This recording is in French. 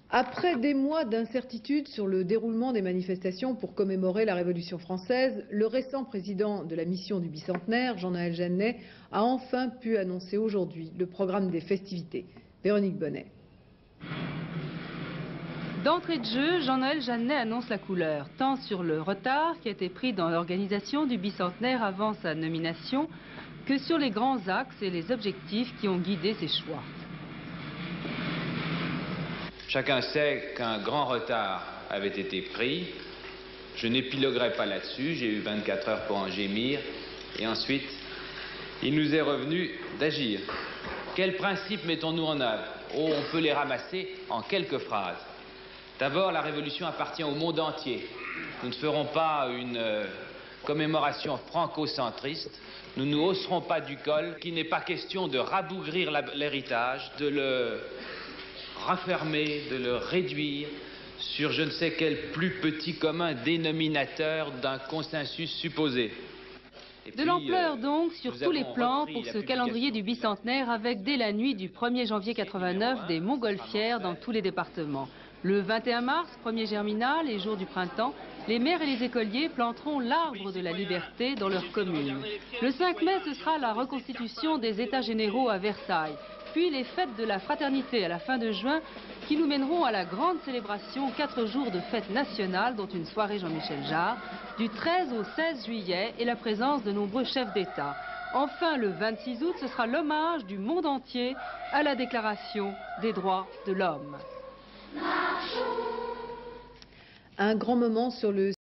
Après des mois d'incertitude sur le déroulement des manifestations pour commémorer la Révolution française, le récent président de la mission du bicentenaire, Jean-Noël Jeannet, a enfin pu annoncer aujourd'hui le programme des festivités. Véronique Bonnet. D'entrée de jeu, Jean-Noël Jeannet annonce la couleur, tant sur le retard qui a été pris dans l'organisation du bicentenaire avant sa nomination, que sur les grands axes et les objectifs qui ont guidé ses choix. Chacun sait qu'un grand retard avait été pris. Je n'épiloguerai pas là-dessus, j'ai eu 24 heures pour en gémir. Et ensuite, il nous est revenu d'agir. Quels principes mettons-nous en œuvre? Oh, on peut les ramasser en quelques phrases. D'abord, la Révolution appartient au monde entier. Nous ne ferons pas une commémoration franco-centriste. Nous ne nous hausserons pas du col, qu'il n'est pas question de rabougrir l'héritage, de le raffermer, de le réduire sur je ne sais quel plus petit commun dénominateur d'un consensus supposé. De l'ampleur donc sur tous les plans pour ce calendrier du bicentenaire avec dès la nuit du 1er janvier 89 des montgolfières dans tous les départements. Le 21 mars, premier germinal et jour du printemps, les maires et les écoliers planteront l'arbre de la liberté dans leur commune. Le 5 mai, ce sera la reconstitution des États généraux à Versailles, puis les fêtes de la fraternité à la fin de juin qui nous mèneront à la grande célébration 4 jours de fête nationale, dont une soirée Jean-Michel Jarre, du 13 au 16 juillet et la présence de nombreux chefs d'État. Enfin, le 26 août, ce sera l'hommage du monde entier à la Déclaration des droits de l'homme. Un grand moment sur le